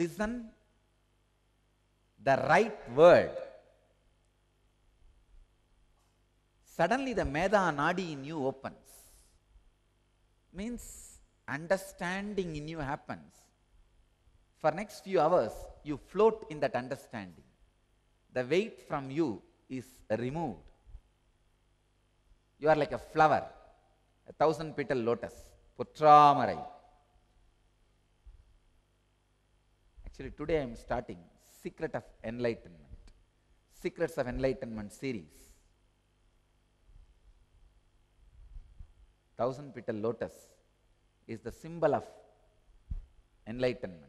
listen the right word, suddenly the Meda Nadi in you opens. Means understanding in you happens. For next few hours, you float in that understanding. The weight from you is removed. You are like a flower, a 1,000-petal lotus, Putramarai. Actually, today I am starting Secret of Enlightenment, Secrets of Enlightenment series. 1,000-petal lotus is the symbol of enlightenment.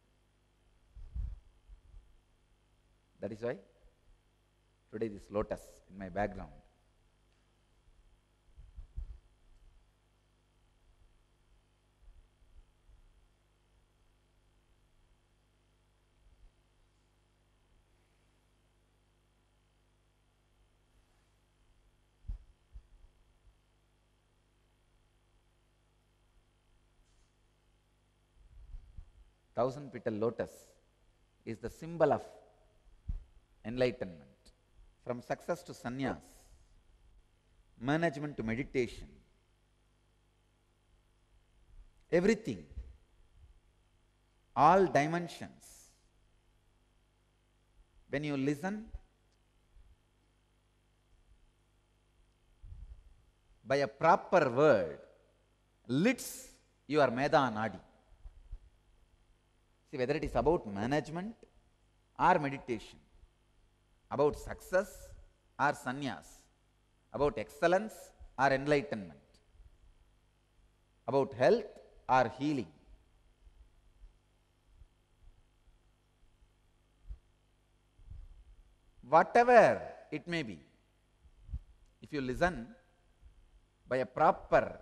That is why today this lotus in my background. Thousand-petal lotus is the symbol of enlightenment. From success to sannyas, management to meditation, everything, all dimensions. When you listen by a proper word, lits your Meda Nadi. See, whether it is about management or meditation, about success or sannyas, about excellence or enlightenment, about health or healing. Whatever it may be, if you listen by a proper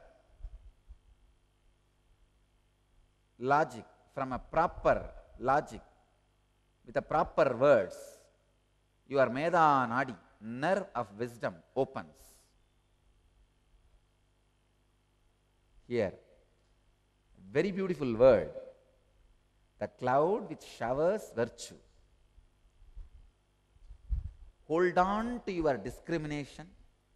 logic, from a proper logic, with the proper words, your Meda Nadi, nerve of wisdom, opens. Here, very beautiful word, the cloud which showers virtue. Hold on to your discrimination.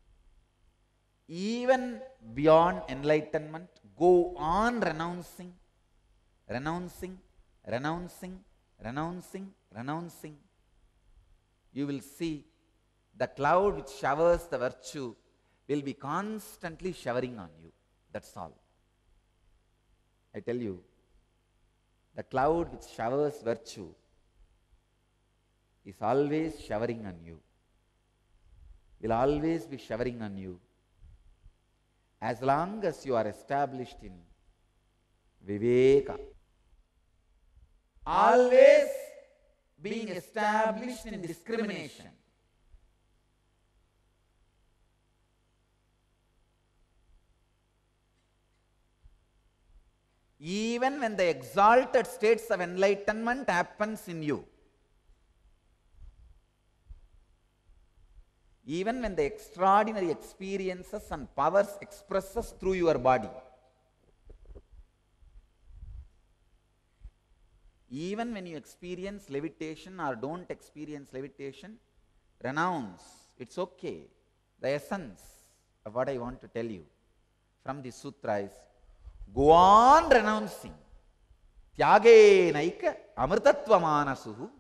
Even beyond enlightenment, go on renouncing, renouncing, renouncing, renouncing, renouncing. You will see the cloud which showers the virtue will be constantly showering on you. That's all. I tell you, the cloud which showers virtue is always showering on you, will always be showering on you, as long as you are established in Viveka. Always being established in discrimination. Even when the exalted states of enlightenment happens in you, even when the extraordinary experiences and powers expresses through your body, even when you experience levitation or don't experience levitation, renounce. It's okay. The essence of what I want to tell you from this sutra is, go on renouncing. Tyage naika amrtatva manasuhu.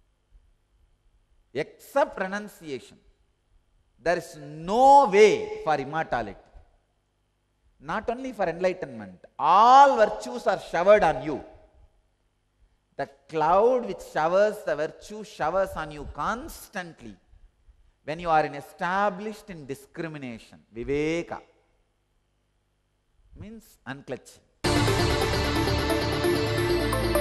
Except renunciation, there is no way for immortality. Not only for enlightenment, all virtues are showered on you. The cloud which showers the virtue showers on you constantly when you are established in discrimination. Viveka means unclutching.